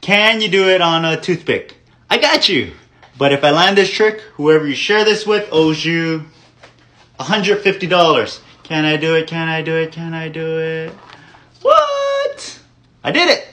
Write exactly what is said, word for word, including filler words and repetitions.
can you do it on a toothpick? I got you. But if I land this trick, whoever you share this with owes you one hundred fifty dollars. Can I do it? Can I do it? Can I do it? What? I did it.